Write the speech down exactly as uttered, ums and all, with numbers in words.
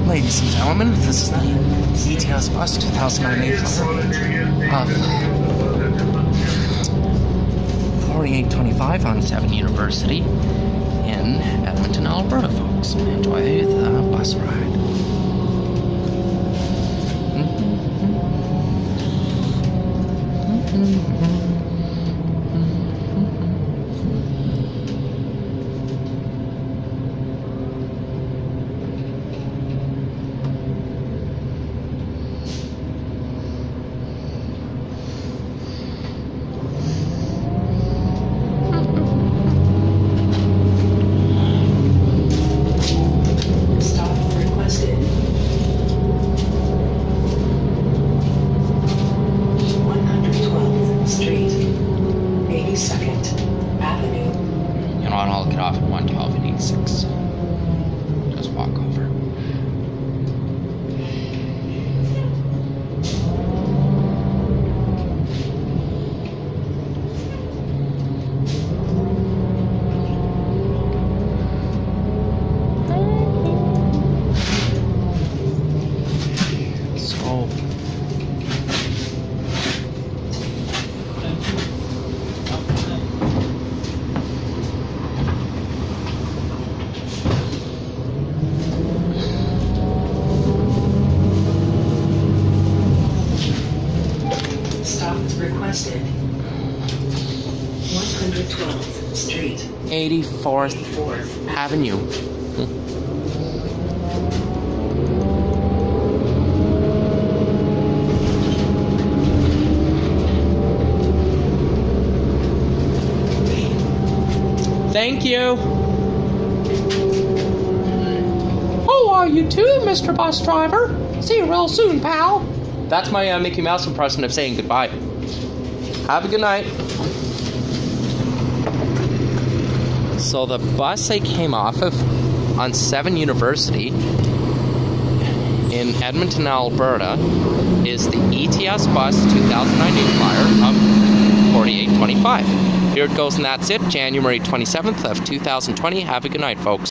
Ladies and gentlemen, this is the E T S bus two thousand nine Mayflower of forty-eight twenty-five on seven University in Edmonton, Alberta, folks. Enjoy the bus ride. You know what, I'll get off at one twelve and eighty-six. Just walk over. So requested. one hundred twelfth Street. eighty-fourth Avenue. Thank you. How are you too, Mister Bus Driver? See you real soon, pal. That's my uh, Mickey Mouse impression of saying goodbye. Have a good night. So the bus I came off of on seven University in Edmonton, Alberta is the E T S bus two thousand nine Flyer of forty-eight twenty-five. Here it goes, and that's it. January twenty-seventh of two thousand twenty. Have a good night, folks.